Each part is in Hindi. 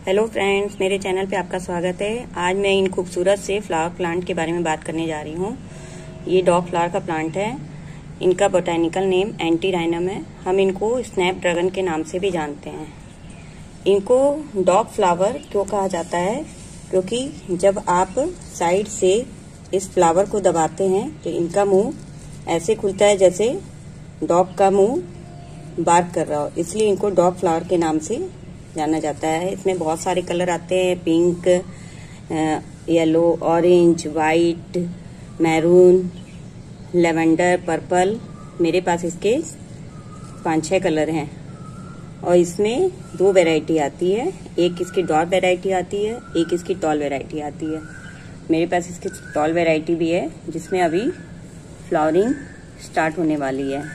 हेलो फ्रेंड्स, मेरे चैनल पे आपका स्वागत है। आज मैं इन खूबसूरत से फ्लावर प्लांट के बारे में बात करने जा रही हूँ। ये डॉग फ्लावर का प्लांट है। इनका बोटेनिकल नेम एंटीराइनम है। हम इनको स्नैप ड्रैगन के नाम से भी जानते हैं। इनको डॉग फ्लावर क्यों कहा जाता है? क्योंकि जब आप साइड से इस फ्लावर को दबाते हैं तो इनका मुंह ऐसे खुलता है जैसे डॉग का मुंह बार्क कर रहा हो, इसलिए इनको डॉग फ्लावर के नाम से जाना जाता है। इसमें बहुत सारे कलर आते हैं, pink, yellow, orange, white, maroon, lavender, purple. मेरे पास इसके 5-6 कलर हैं और इसमें 2 वैरायटी आती है। एक इसकी डॉर्क वैरायटी आती है, एक इसकी टॉल वैरायटी आती है। मेरे पास इसकी टॉल वैरायटी भी है जिसमें अभी फ्लावरिंग स्टार्ट होने वाली है।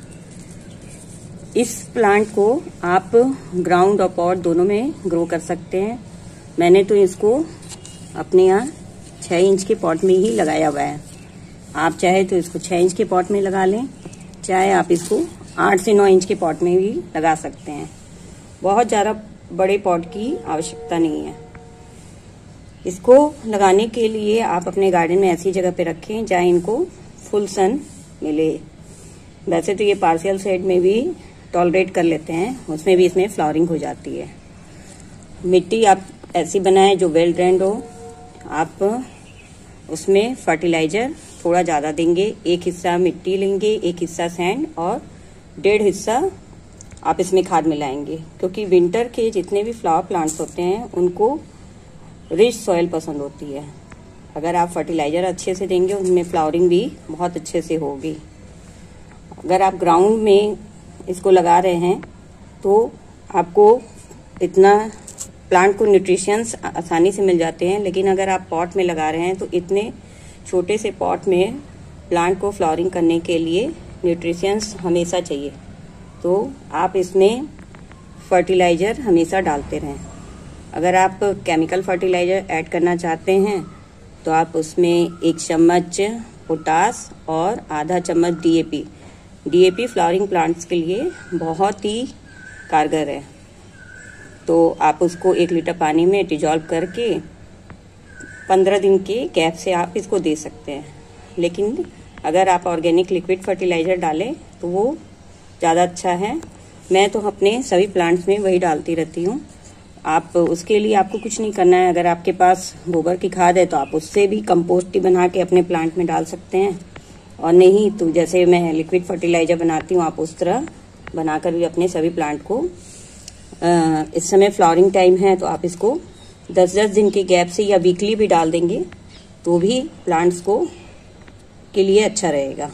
इस प्लांट को आप ग्राउंड और पॉट दोनों में ग्रो कर सकते हैं। मैंने तो इसको अपने यहाँ 6 इंच के पॉट में ही लगाया हुआ है। आप चाहे तो इसको 6 इंच के पॉट में लगा लें, चाहे आप इसको 8 से 9 इंच के पॉट में भी लगा सकते हैं। बहुत ज़्यादा बड़े पॉट की आवश्यकता नहीं है। इसको लगाने के लिए आप अपने गार्डन में ऐसी जगह पे रखें जहाँ इनको फुल सन मिले। वैसे तो ये पार्शियल शेड में भी टॉलरेट कर लेते हैं, उसमें भी इसमें फ्लावरिंग हो जाती है। मिट्टी आप ऐसी बनाएं जो वेल ड्रेन्ड हो। आप उसमें फर्टिलाइजर थोड़ा ज़्यादा देंगे। 1 हिस्सा मिट्टी लेंगे, 1 हिस्सा सैंड और 1.5 हिस्सा आप इसमें खाद मिलाएंगे। क्योंकि विंटर के जितने भी फ्लावर प्लांट्स होते हैं उनको रिच सॉइल पसंद होती है। अगर आप फर्टिलाइजर अच्छे से देंगे उनमें फ्लावरिंग भी बहुत अच्छे से होगी। अगर आप ग्राउंड में इसको लगा रहे हैं तो आपको इतना प्लांट को न्यूट्रिशंस आसानी से मिल जाते हैं, लेकिन अगर आप पॉट में लगा रहे हैं तो इतने छोटे से पॉट में प्लांट को फ्लावरिंग करने के लिए न्यूट्रिशंस हमेशा चाहिए। तो आप इसमें फर्टिलाइजर हमेशा डालते रहें। अगर आप केमिकल फर्टिलाइजर ऐड करना चाहते हैं तो आप उसमें 1 चम्मच पोटास और आधा चम्मच डीएपी फ्लावरिंग प्लांट्स के लिए बहुत ही कारगर है। तो आप उसको 1 लीटर पानी में डिजॉल्व करके 15 दिन के गैप से आप इसको दे सकते हैं। लेकिन अगर आप ऑर्गेनिक लिक्विड फर्टिलाइजर डालें तो वो ज़्यादा अच्छा है। मैं तो अपने सभी प्लांट्स में वही डालती रहती हूँ। आप उसके लिए आपको कुछ नहीं करना है। अगर आपके पास गोबर की खाद है तो आप उससे भी कंपोस्ट ही बना के अपने प्लांट में डाल सकते हैं, और नहीं तो जैसे मैं लिक्विड फर्टिलाइजर बनाती हूँ आप उस तरह बनाकर भी अपने सभी प्लांट को इस समय फ्लावरिंग टाइम है तो आप इसको 10-10 दिन के गैप से या वीकली भी डाल देंगे तो भी प्लांट्स को के लिए अच्छा रहेगा।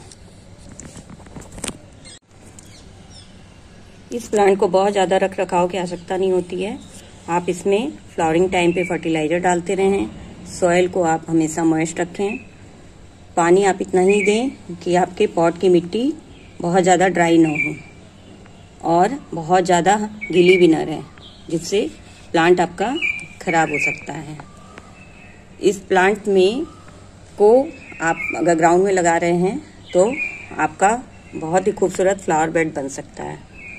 इस प्लांट को बहुत ज़्यादा रख रखाव की आवश्यकता नहीं होती है। आप इसमें फ्लावरिंग टाइम पे फर्टिलाइजर डालते रहें। सॉइल को आप हमेशा मॉइस्ट रखें। पानी आप इतना ही दें कि आपके पॉट की मिट्टी बहुत ज़्यादा ड्राई ना हो और बहुत ज़्यादा गीली भी ना रहे, जिससे प्लांट आपका खराब हो सकता है। इस प्लांट में को आप अगर ग्राउंड में लगा रहे हैं तो आपका बहुत ही खूबसूरत फ्लावर बेड बन सकता है।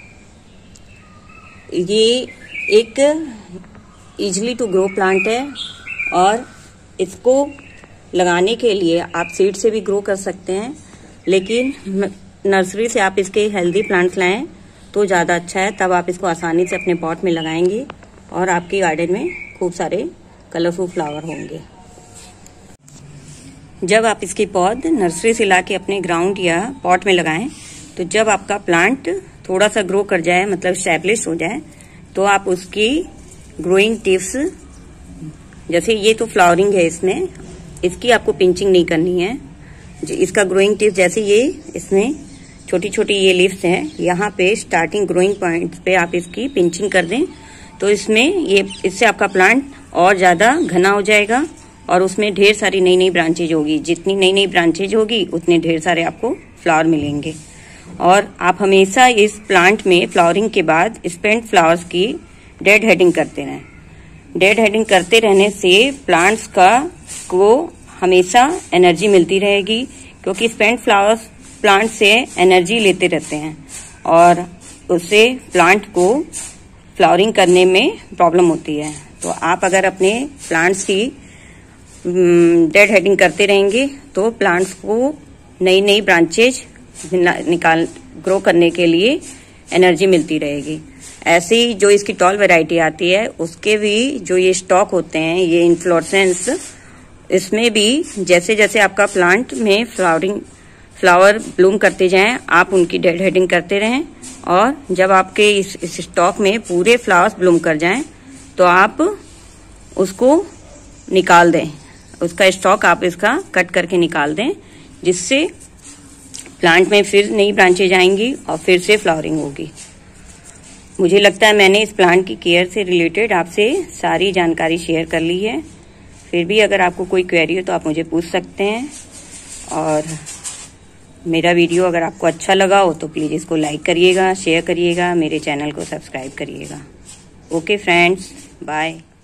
ये एक इजीली टू ग्रो प्लांट है और इसको लगाने के लिए आप सीड से भी ग्रो कर सकते हैं, लेकिन नर्सरी से आप इसके हेल्दी प्लांट्स लाएं तो ज़्यादा अच्छा है। तब आप इसको आसानी से अपने पॉट में लगाएंगे और आपके गार्डन में खूब सारे कलरफुल फ्लावर होंगे। जब आप इसकी पौध नर्सरी से ला के अपने ग्राउंड या पॉट में लगाएं तो जब आपका प्लांट थोड़ा सा ग्रो कर जाए, मतलब स्टैब्लिश हो जाए, तो आप उसकी ग्रोइंग टिप्स, जैसे ये तो फ्लावरिंग है, इसकी आपको पिंचिंग नहीं करनी है। इसका ग्रोइंग टिप्स जैसे ये इसमें छोटी छोटी ये लीव्स हैं, यहाँ पे स्टार्टिंग ग्रोइंग पॉइंट पे आप इसकी पिंचिंग कर दें तो इससे आपका प्लांट और ज्यादा घना हो जाएगा और उसमें ढेर सारी नई नई ब्रांचेज होगी। जितनी नई नई ब्रांचेज होगी उतने ढेर सारे आपको फ्लावर मिलेंगे। और आप हमेशा इस प्लांट में फ्लावरिंग के बाद स्पेंट फ्लावर्स की डेड हेडिंग करते रहें। डेड हेडिंग करते रहने से प्लांट्स को हमेशा एनर्जी मिलती रहेगी, क्योंकि स्पेंट फ्लावर्स प्लांट से एनर्जी लेते रहते हैं और उससे प्लांट को फ्लावरिंग करने में प्रॉब्लम होती है। तो आप अगर अपने प्लांट्स की डेड हेडिंग करते रहेंगे तो प्लांट्स को नई नई ब्रांचेज ग्रो करने के लिए एनर्जी मिलती रहेगी। ऐसे ही जो इसकी टॉल वैरायटी आती है उसके भी जो ये स्टॉक होते हैं, ये इन्फ्लोरेसेंस, इसमें भी जैसे जैसे आपका प्लांट में फ्लावर ब्लूम करते जाएं, आप उनकी डेड हेडिंग करते रहें, और जब आपके इस स्टॉक में पूरे फ्लावर्स ब्लूम कर जाएं तो आप उसको निकाल दें, उसका स्टॉक आप इसका कट करके निकाल दें, जिससे प्लांट में फिर नई ब्रांचेज आएंगी और फिर से फ्लावरिंग होगी। मुझे लगता है मैंने इस प्लांट की केयर से रिलेटेड आपसे सारी जानकारी शेयर कर ली है। फिर भी अगर आपको कोई क्वेरी हो तो आप मुझे पूछ सकते हैं, और मेरा वीडियो अगर आपको अच्छा लगा हो तो प्लीज़ इसको लाइक करिएगा, शेयर करिएगा, मेरे चैनल को सब्सक्राइब करिएगा। Okay friends, bye.